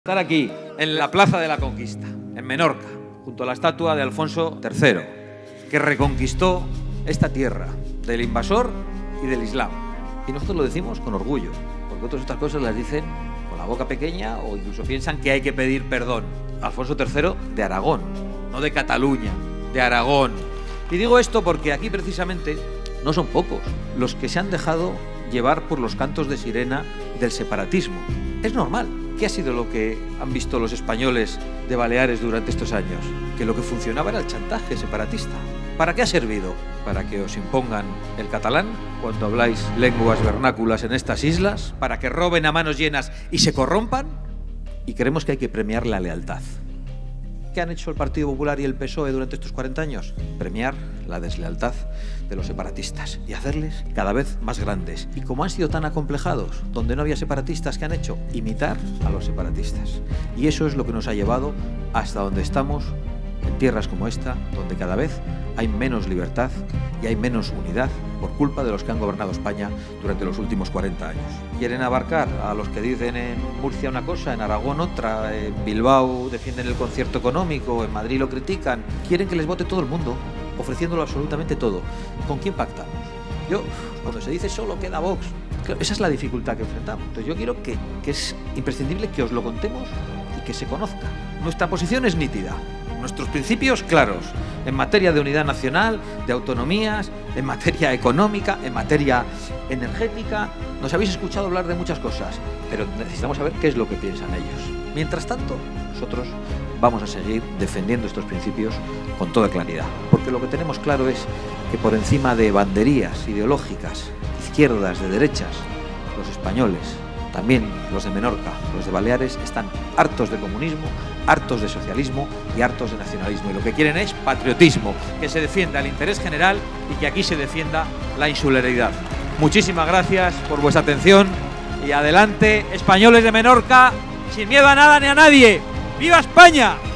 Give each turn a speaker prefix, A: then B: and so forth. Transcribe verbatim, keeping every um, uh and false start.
A: Estar aquí, en la Plaza de la Conquista, en Menorca, junto a la estatua de Alfonso tercero, que reconquistó esta tierra del invasor y del Islam. Y nosotros lo decimos con orgullo, porque otras estas cosas las dicen con la boca pequeña o incluso piensan que hay que pedir perdón. Alfonso tercero de Aragón, no de Cataluña, de Aragón. Y digo esto porque aquí precisamente no son pocos los que se han dejado llevar por los cantos de sirena del separatismo. Es normal. ¿Qué ha sido lo que han visto los españoles de Baleares durante estos años? Que lo que funcionaba era el chantaje separatista. ¿Para qué ha servido? ¿Para que os impongan el catalán cuando habláis lenguas vernáculas en estas islas? ¿Para que roben a manos llenas y se corrompan? Y creemos que hay que premiar la lealtad. ¿Qué han hecho el Partido Popular y el P S O E durante estos cuarenta años? Premiar la deslealtad de los separatistas y hacerles cada vez más grandes. Y como han sido tan acomplejados, donde no había separatistas, ¿qué han hecho? Imitar a los separatistas. Y eso es lo que nos ha llevado hasta donde estamos, en tierras como esta, donde cada vez hay menos libertad y hay menos unidad por culpa de los que han gobernado España durante los últimos cuarenta años. Quieren abarcar a los que dicen en Murcia una cosa, en Aragón otra, en Bilbao defienden el concierto económico, en Madrid lo critican. Quieren que les vote todo el mundo, ofreciéndolo absolutamente todo. ¿Con quién pactamos? Yo, cuando se dice solo queda Vox, esa es la dificultad que enfrentamos. Entonces yo quiero que, que es imprescindible que os lo contemos y que se conozca. Nuestra posición es nítida. Nuestros principios claros en materia de unidad nacional, de autonomías, en materia económica, en materia energética. Nos habéis escuchado hablar de muchas cosas, pero necesitamos saber qué es lo que piensan ellos. Mientras tanto, nosotros vamos a seguir defendiendo estos principios con toda claridad, porque lo que tenemos claro es que por encima de banderías ideológicas, izquierdas, de derechas, los españoles, también los de Menorca, los de Baleares, están hartos de comunismo, hartos de socialismo y hartos de nacionalismo. Y lo que quieren es patriotismo, que se defienda el interés general y que aquí se defienda la insularidad. Muchísimas gracias por vuestra atención y adelante, españoles de Menorca, sin miedo a nada ni a nadie. ¡Viva España!